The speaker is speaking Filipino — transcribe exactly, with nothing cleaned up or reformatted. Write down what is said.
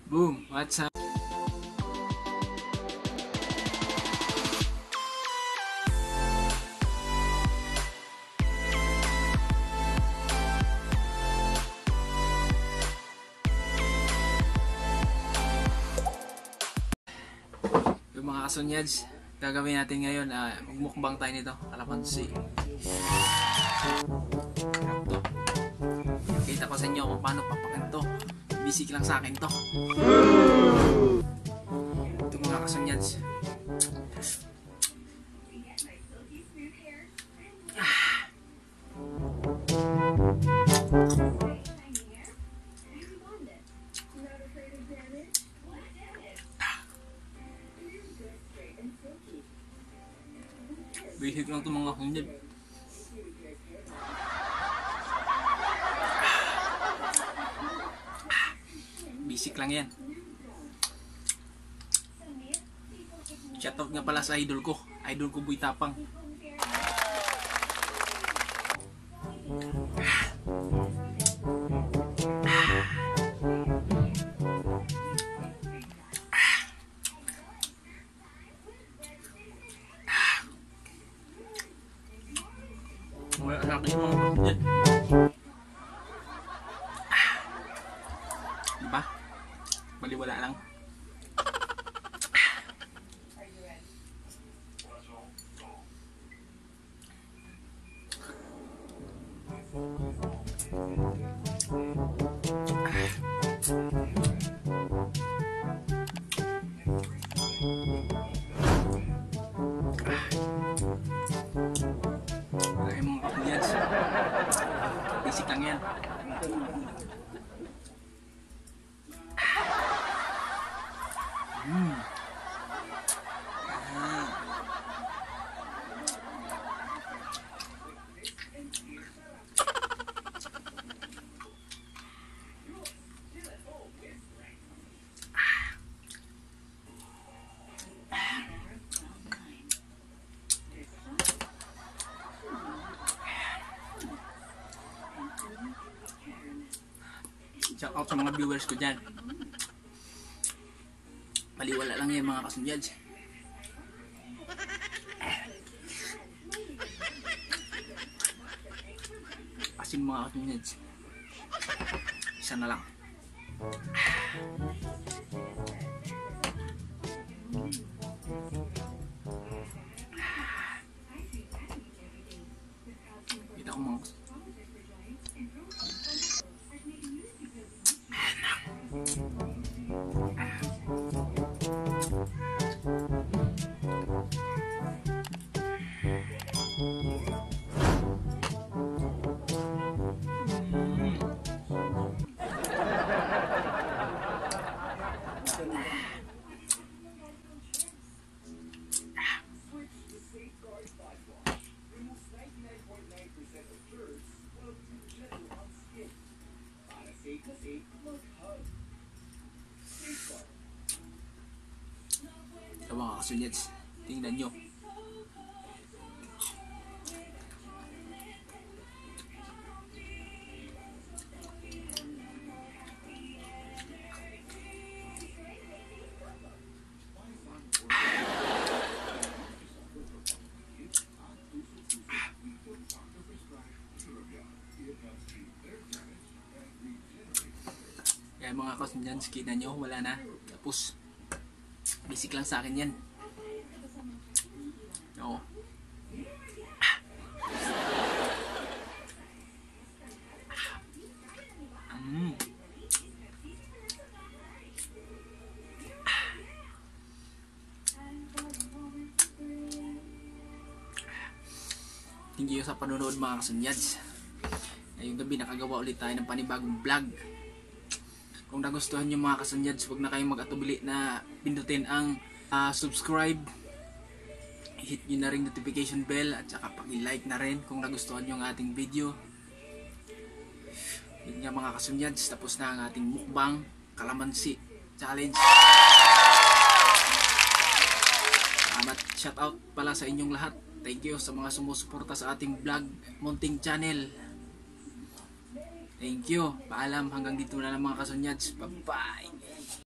Boom! What's up? Yung mga kasunyads, gagawin natin ngayon, uh, magmukbang tayo nito, kalamansi. Ito. Kita ko sa inyo kung paano papakin to. Basic lang sa akin to. Ito mga kasunyads. Ah. Basic lang ito mga kasunyads. Basic lang yan. Shoutout nga pala sa idol ko. Idol ko Boy Tapang. Wala na aking mga kapatid. Diba? Baliwala lang. Wala yung mga kapatid. Basic lang yan. Hmm. Ah. Shout out sa mga viewers ko dyan. Baliwala lang yan mga kasunyads. Asin mga kasunyads. Isa na lang. Kita ko mga ito mga kasunyads, tingnan nyo. Kaya mga kasunyads, kita nyo, wala na. Tapos basic lang sa akin yan. Oo. Mm. Thank you sa panonood mga kasunyads. Ngayong gabi nakagawa ulit tayo ng panibagong vlog. Kung nagustuhan nyo mga kasunyads, huwag na kayong mag-atubili na pindutin ang uh, subscribe. Hit nyo na rin notification bell at saka pag-like na rin kung nagustuhan nyo ang ating video. Yun nga mga kasunyads, tapos na ang ating mukbang kalamansi challenge. Salamat, shout out pala sa inyong lahat. Thank you sa mga sumusuporta sa ating vlog Munting Channel. Thank you. Paalam, hanggang dito na lang mga kasunyads. Bye-bye.